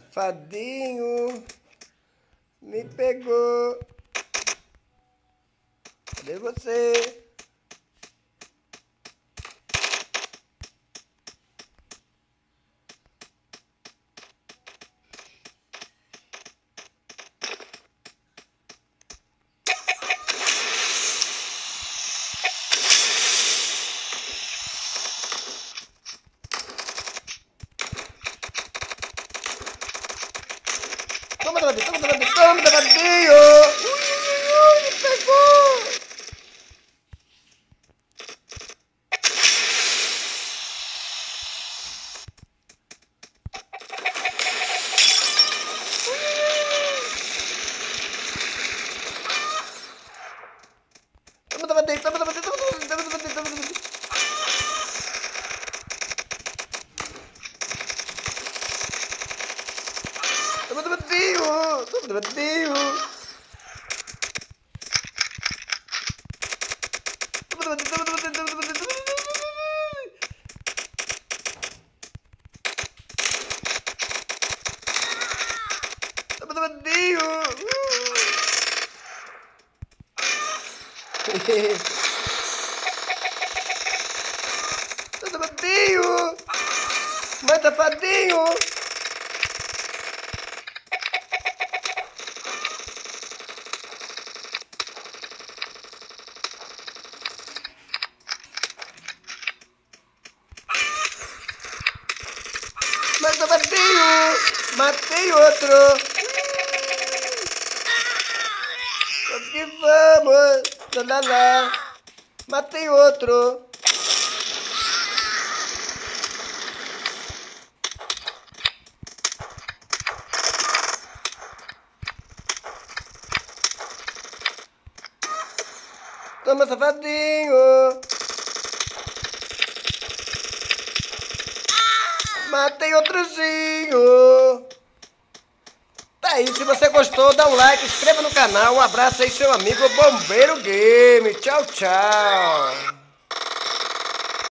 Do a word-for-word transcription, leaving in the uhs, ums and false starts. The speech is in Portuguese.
Safadinho. Me pegou. Cadê você? Toma, Davi, toma, Davi, toma, Davinho! Ui, ui, ui, me pegou! Toma, Davinho, toma, Davinho, toma, Davinho, toma, Davinho, toma, Davinho. Toma, Davinho, toma, Davinho. Safadinho! Mais safadinho! Mais safadinho! Matei outro! Que vamos! Lá, lá, lá. Matei outro! Toma, safadinho! Matei outrozinho! Tá aí, se você gostou, dá um like, inscreva no canal, um abraço aí seu amigo Bombeiro Game. Tchau, tchau!